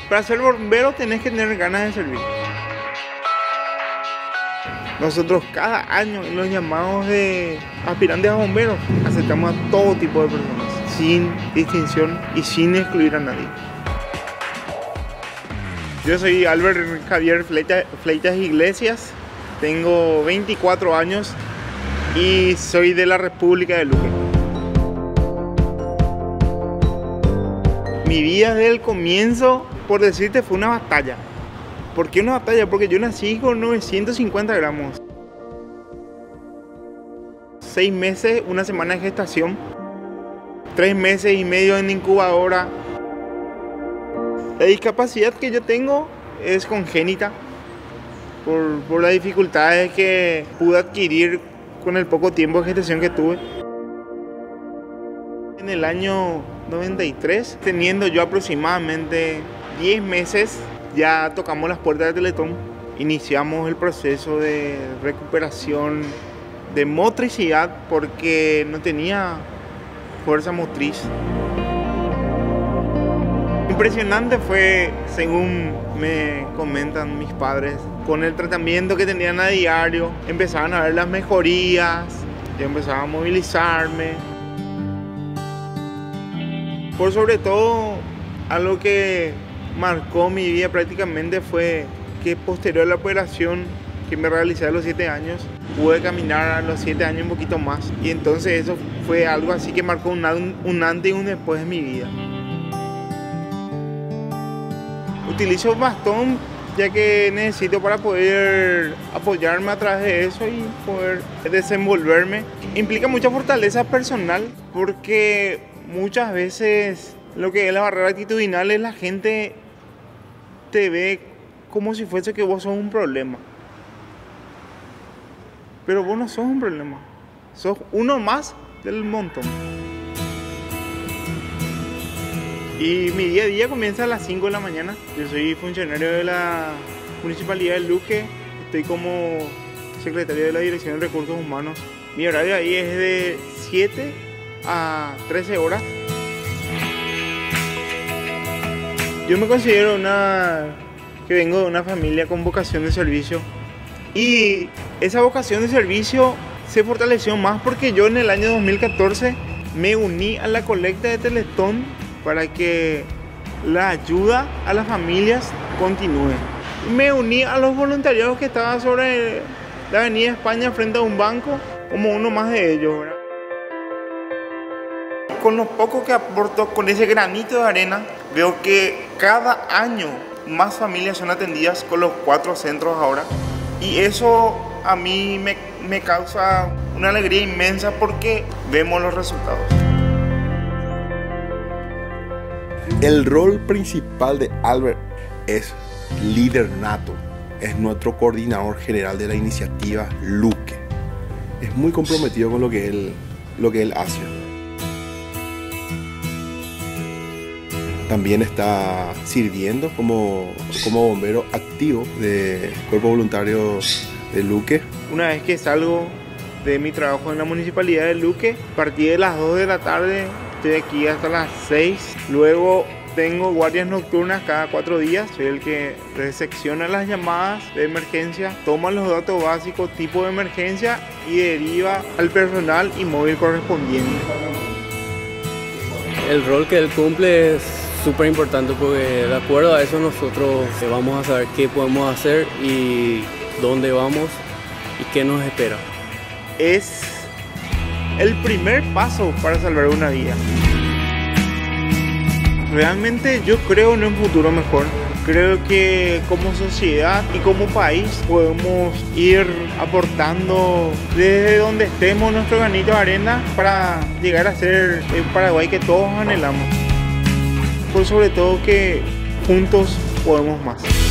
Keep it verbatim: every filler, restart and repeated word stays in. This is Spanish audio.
Para ser bombero tenés que tener ganas de servir. Nosotros cada año en los llamados de aspirantes a bomberos aceptamos a todo tipo de personas, sin distinción y sin excluir a nadie. Yo soy Albert Javier Fleitas, Fleitas Iglesias, tengo veinticuatro años y soy de la República de Luque. Mi vida desde el comienzo, por decirte, fue una batalla. ¿Por qué una batalla? Porque yo nací con novecientos cincuenta gramos. Seis meses, una semana de gestación. Tres meses y medio en incubadora. La discapacidad que yo tengo es congénita. Por, por las dificultades que pude adquirir con el poco tiempo de gestación que tuve. En el año noventa y tres, teniendo yo aproximadamente diez meses, ya tocamos las puertas de Teletón, iniciamos el proceso de recuperación de motricidad porque no tenía fuerza motriz. Impresionante fue, según me comentan mis padres, con el tratamiento que tenían a diario, empezaban a ver las mejorías, yo empezaba a movilizarme. Por sobre todo, algo que marcó mi vida prácticamente fue que posterior a la operación que me realicé a los siete años, pude caminar a los siete años un poquito más. Y entonces eso fue algo así que marcó un, un antes y un después de mi vida. Utilizo bastón ya que necesito para poder apoyarme a través de eso y poder desenvolverme. Implica mucha fortaleza personal porque muchas veces lo que es la barrera actitudinal es la gente te ve como si fuese que vos sos un problema. Pero vos no sos un problema. Sos uno más del montón. Y mi día a día comienza a las cinco de la mañana. Yo soy funcionario de la Municipalidad de Luque. Estoy como secretario de la Dirección de Recursos Humanos. Mi horario ahí es de siete a trece horas. Yo me considero una que vengo de una familia con vocación de servicio y esa vocación de servicio se fortaleció más porque yo en el año dos mil catorce me uní a la colecta de Teletón para que la ayuda a las familias continúe. Me uní a los voluntariados que estaban sobre la Avenida España frente a un banco como uno más de ellos, ¿verdad? Con lo poco que aporto, con ese granito de arena, veo que cada año más familias son atendidas con los cuatro centros ahora. Y eso a mí me, me causa una alegría inmensa porque vemos los resultados. El rol principal de Albert es líder nato. Es nuestro coordinador general de la iniciativa Luque. Es muy comprometido con lo que él, lo que él hace. También está sirviendo como, como bombero activo del Cuerpo Voluntario de Luque. Una vez que salgo de mi trabajo en la Municipalidad de Luque, partí de las dos de la tarde, estoy aquí hasta las seis. Luego tengo guardias nocturnas cada cuatro días. Soy el que recepciona las llamadas de emergencia, toma los datos básicos, tipo de emergencia y deriva al personal y móvil correspondiente. El rol que él cumple es súper importante porque de acuerdo a eso nosotros vamos a saber qué podemos hacer y dónde vamos y qué nos espera. Es el primer paso para salvar una vida. Realmente yo creo en un futuro mejor. Creo que como sociedad y como país podemos ir aportando desde donde estemos nuestro granito de arena para llegar a ser el Paraguay que todos anhelamos. Por sobre todo que juntos podemos más.